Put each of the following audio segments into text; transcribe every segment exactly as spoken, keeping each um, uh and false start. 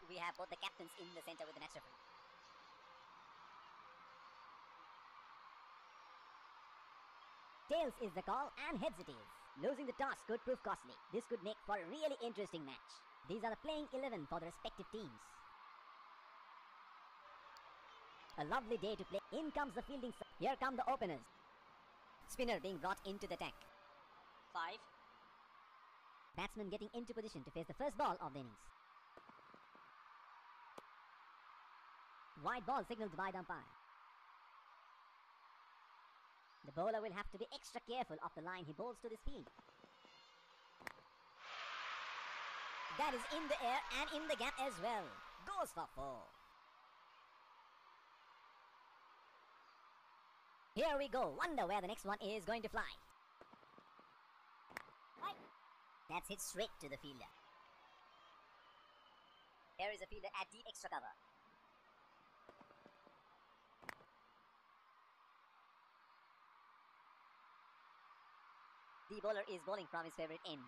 We have both the captains in the center with the match referee. Tails is the call and heads it is. Losing the toss could prove costly. This could make for a really interesting match. These are the playing eleven for the respective teams. A lovely day to play. In comes the fielding side. Here come the openers. Spinner being brought into the tank. Five. Batsman getting into position to face the first ball of the innings. Wide ball signaled by the umpire. The bowler will have to be extra careful of the line he bowls to this field. That is in the air and in the gap as well. Goes for four. Here we go. Wonder where the next one is going to fly. That's hit straight to the fielder. Here is a fielder at deep extra cover. The bowler is bowling from his favourite end.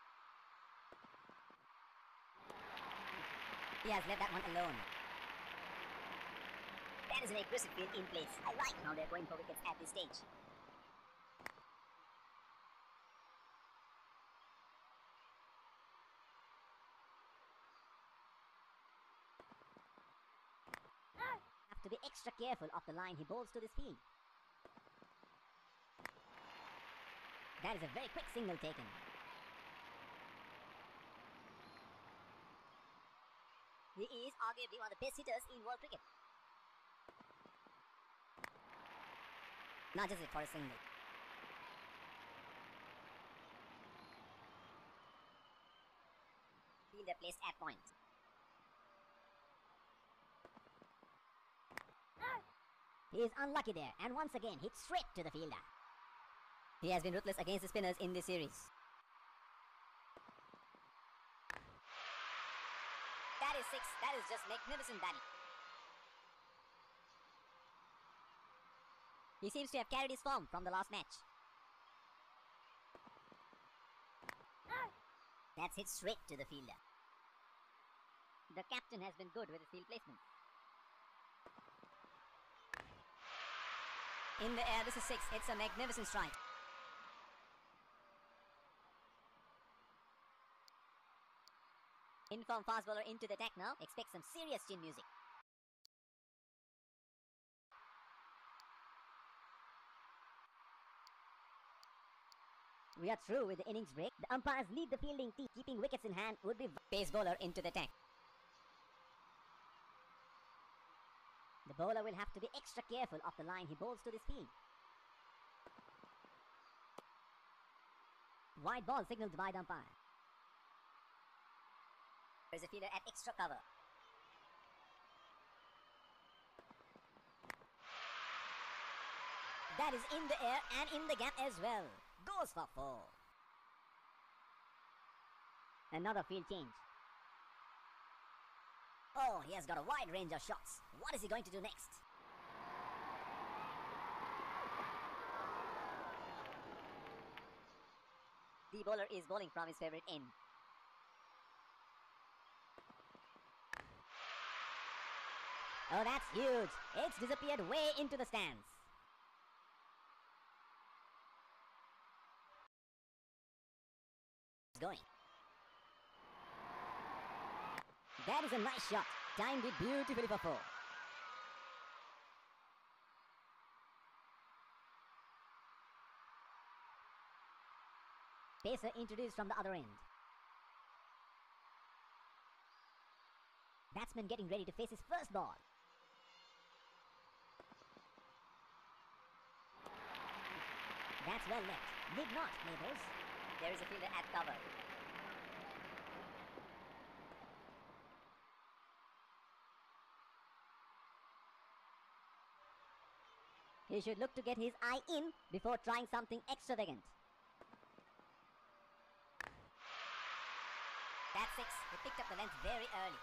He has left that one alone. That is an aggressive field in place. I like how they're going for wickets at this stage. Have to be extra careful of the line he bowls to this field. That is a very quick single taken. He is arguably one of the best hitters in world cricket. Nudges it for a single. Fielder placed at point. He is unlucky there and once again hit straight to the fielder. He has been ruthless against the spinners in this series. That is six. That is just magnificent batting. He seems to have carried his form from the last match. That's hit straight to the fielder. The captain has been good with his field placement. In the air, this is six. It's a magnificent strike. Inform fast bowler into the attack now. Expect some serious chin music. We are through with the innings break. The umpires lead the fielding team. Keeping wickets in hand would be pace bowler into the attack. The bowler will have to be extra careful of the line he bowls to this field. Wide ball signaled by the umpire. There is a fielder at extra cover. That is in the air and in the gap as well. Goes for four. Another field change. Oh, he has got a wide range of shots. What is he going to do next? The bowler is bowling from his favourite end. Oh, that's huge. It's disappeared way into the stands. It's going. That is a nice shot. Timed it beautifully for four. Pacer introduced from the other end. Batsman getting ready to face his first ball. That's well left. Need not, neighbours. There is a fielder at cover. He should look to get his eye in before trying something extravagant. That's six. He picked up the length very early.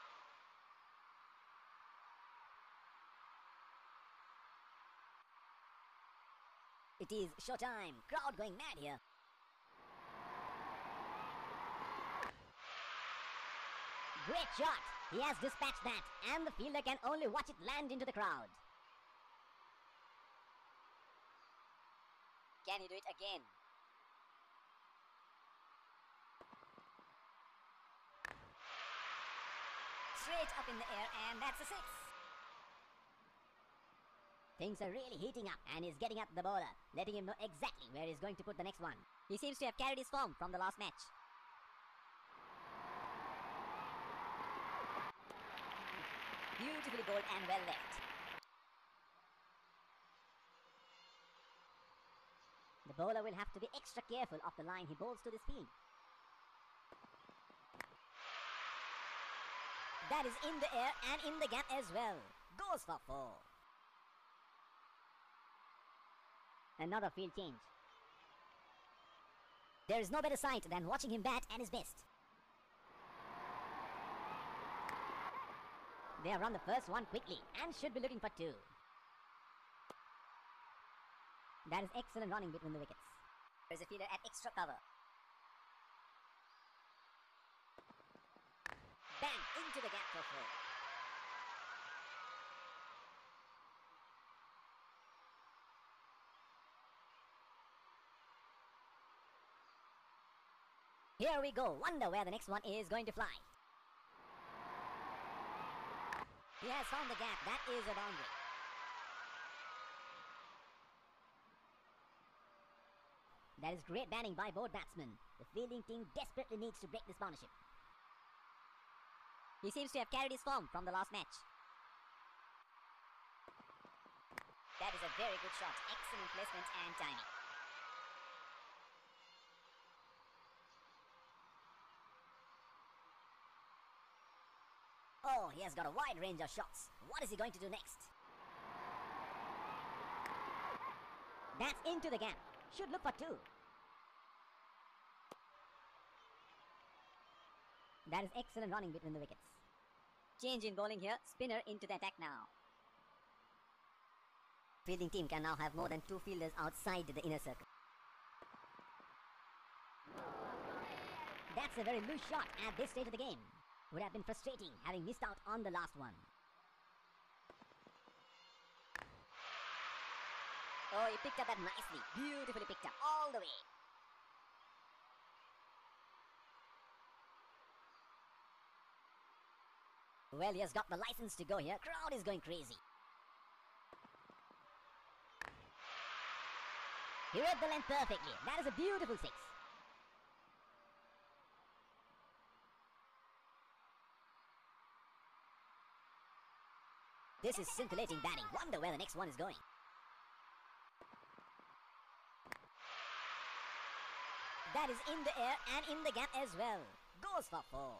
It is showtime. Crowd going mad here. Great shot! He has dispatched that, and the fielder can only watch it land into the crowd. Can he do it again? Straight up in the air, and that's a six. Things are really heating up, and he's getting at the bowler, letting him know exactly where he's going to put the next one. He seems to have carried his form from the last match. Beautifully bowled and well left. The bowler will have to be extra careful of the line he bowls to this field. That is in the air and in the gap as well. Goes for four. Another field change. There is no better sight than watching him bat at his best. They have run the first one quickly and should be looking for two. That is excellent running between the wickets. There is a fielder at extra cover. Bang! Into the gap for four. Here we go. Wonder where the next one is going to fly. He has found the gap. That is a boundary. That is great batting by both batsmen. The fielding team desperately needs to break this partnership. He seems to have carried his form from the last match. That is a very good shot. Excellent placement and timing. Oh, he has got a wide range of shots. What is he going to do next? That's into the gap. Should look for two. That is excellent running between the wickets. Change in bowling here. Spinner into the attack now. Fielding team can now have more than two fielders outside the inner circle. That's a very loose shot at this stage of the game. Would have been frustrating having missed out on the last one. Oh, he picked up that nicely. Beautifully picked up all the way. Well, he has got the license to go here. Crowd is going crazy. He read the length perfectly. That is a beautiful six. This is scintillating batting. Wonder where the next one is going. That is in the air and in the gap as well. Goes for four.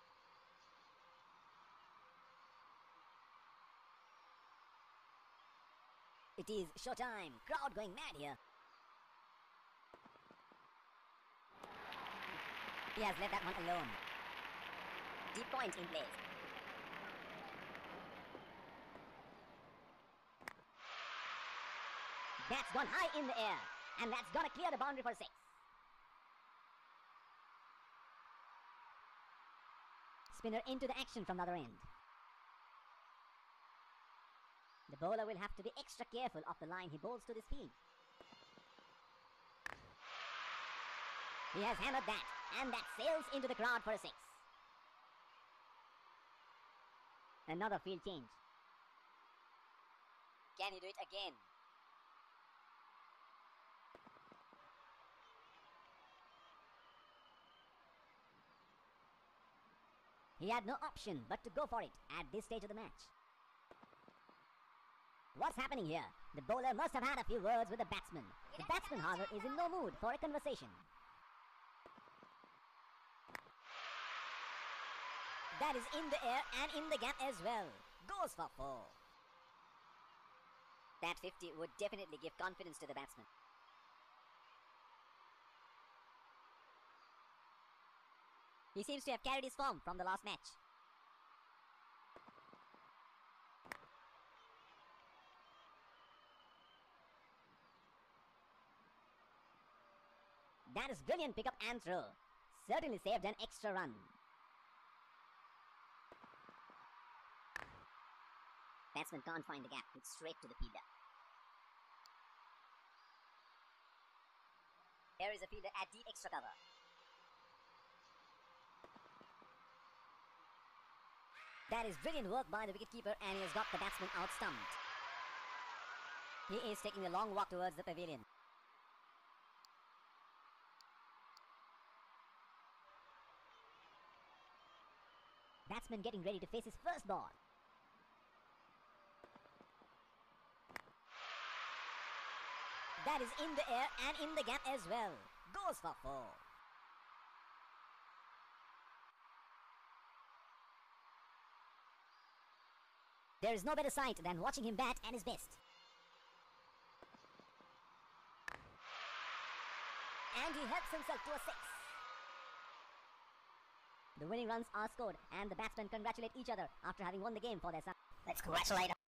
It is showtime. Crowd going mad here. He has left that one alone. Deep point in place. That's gone high in the air. And that's gonna clear the boundary for six. Spinner into the action from the other end. The bowler will have to be extra careful of the line he bowls to this field. He has hammered that, and that sails into the crowd for a six. Another field change. Can he do it again? He had no option but to go for it at this stage of the match. What's happening here? The bowler must have had a few words with the batsman. The batsman, however, is in no mood for a conversation. That is in the air and in the gap as well. Goes for four. That fifty would definitely give confidence to the batsman. He seems to have carried his form from the last match. That is brilliant pickup and throw. Certainly saved an extra run. batsman can't find the gap. It's straight to the fielder. Here is a fielder at deep extra cover. That is brilliant work by the wicketkeeper, and he has got the batsman out-stumped. He is taking a long walk towards the pavilion. Batsman getting ready to face his first ball. That is in the air and in the gap as well. Goes for four. There is no better sight than watching him bat at his best. And he helps himself to a six. The winning runs are scored and the batsmen congratulate each other after having won the game for their side. Let's congratulate